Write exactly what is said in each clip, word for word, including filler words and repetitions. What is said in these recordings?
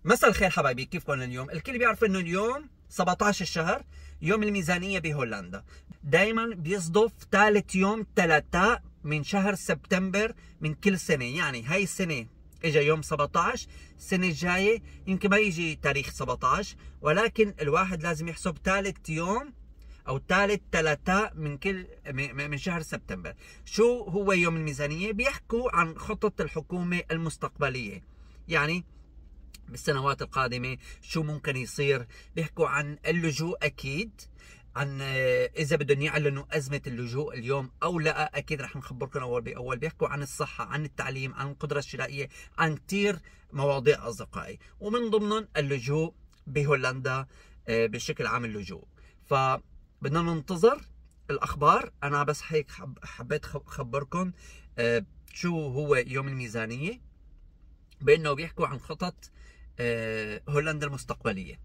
مساء الخير حبايبي، كيفكم اليوم؟ الكل بيعرف انه اليوم سبعة عشر الشهر يوم الميزانية بهولندا. دايما بيصدف ثالث يوم ثلاثاء من شهر سبتمبر من كل سنة. يعني هاي السنة اجى يوم سبعة عشر، السنة الجاية يمكن ما يجي تاريخ سبعة عشر، ولكن الواحد لازم يحسب ثالث يوم او ثالث ثلاثاء من كل من شهر سبتمبر. شو هو يوم الميزانية؟ بيحكوا عن خطط الحكومة المستقبلية، يعني بالسنوات القادمة شو ممكن يصير. بيحكوا عن اللجوء أكيد، عن إذا بدهم يعلنوا أزمة اللجوء اليوم أو لا، أكيد رح نخبركم أول بأول. بيحكوا عن الصحة، عن التعليم، عن القدرة الشرائية، عن كثير مواضيع أصدقائي، ومن ضمنهم اللجوء بهولندا بشكل عام اللجوء. فبدنا ننتظر الأخبار. أنا بس هيك حبيت أخبركم شو هو يوم الميزانية، بأنه بيحكوا عن خطط هولندا المستقبلية.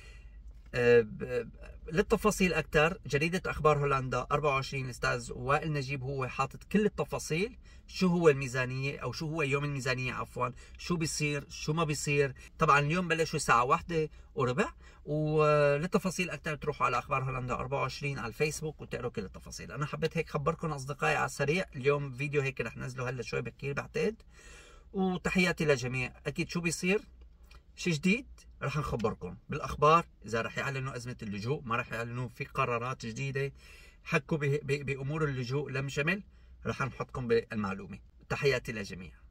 للتفاصيل أكثر جريدة أخبار هولندا أربعة وعشرين، الأستاذ وائل نجيب هو حاطط كل التفاصيل. شو هو الميزانية أو شو هو يوم الميزانية عفوا، شو بيصير شو ما بيصير. طبعا اليوم بلشوا الساعة واحدة وربع، وللتفاصيل أكثر تروحوا على أخبار هولندا أربعة وعشرين على الفيسبوك وتقروا كل التفاصيل. أنا حبيت هيك خبركم أصدقائي على السريع. اليوم فيديو هيك رح نزله هلا شوي بكير بعتقد. وتحياتي للجميع. أكيد شو بيصير شيء جديد رح نخبركم بالاخبار. اذا رح يعلنوا ازمه اللجوء، ما رح يعلنوا، في قرارات جديده حكوا بامور اللجوء لم شمل، رح نحطكم بالمعلومه. تحياتي للجميع.